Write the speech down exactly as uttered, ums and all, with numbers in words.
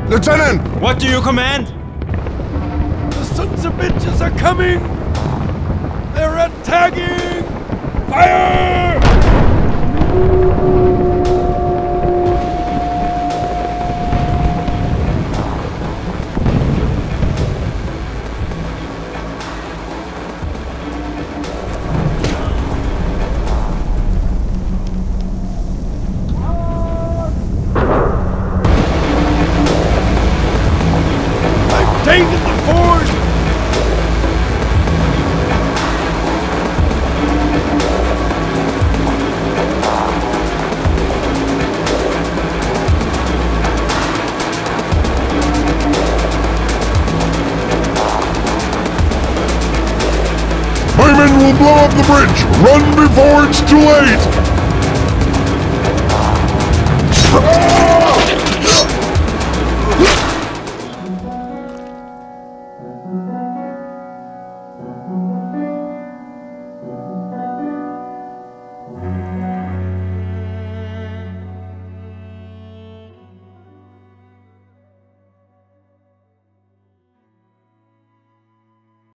Lieutenant! What do you command? The sons of bitches are coming! They're attacking! Fire! Taking the fort! My men will blow up the bridge! Run before it's too late! Ah!